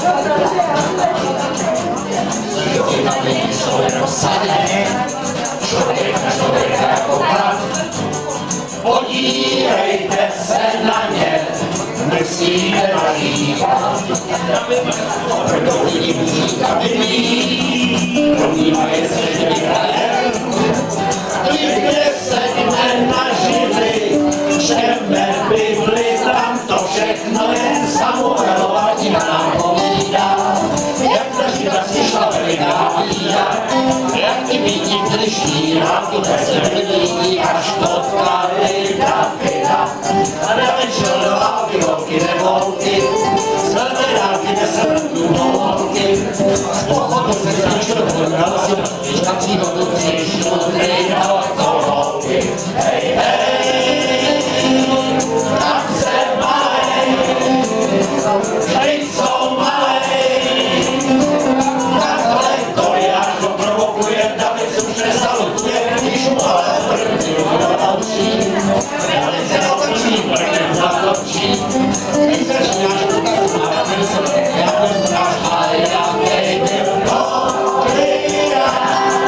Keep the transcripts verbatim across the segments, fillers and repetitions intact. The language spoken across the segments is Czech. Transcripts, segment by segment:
Jsou rozsadené, člověk na člověka jako prav. Podívejte se na ně, myslíte na líka. Proto lidi můží kabiny, domnívají se, že vyhraje. Kdyby se nenažili, čteme Bibli, tam to všechno jen Samuelova kniha nám povídá. Jak ta žida přišla velká víra, jak ty býti drží, a tu bezvedlí až potkali Davida. A David šel do Abihovky nevolky, z velké nesem tu holky. Z pochodu se značil podral si, když tam příhodu přišlo, drýval to holky. Hej, hej, tak se malej, hej, jsou malej. Takhle Goliáš ho provokuje, David se už nesalutuje, když mu ale první naučí. David se otočí, první zatočí, když se šňáš, tak zmávaný se, já ten znáš, ale já nejde Goliáš.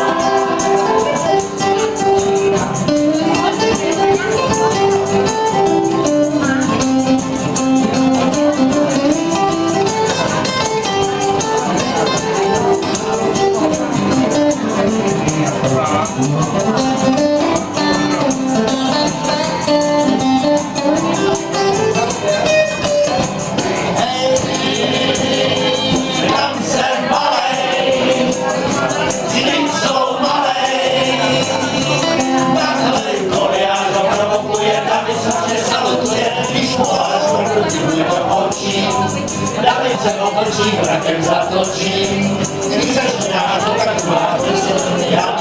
David se otočí, vrakem zatočí, když se šňáš, to tak má, já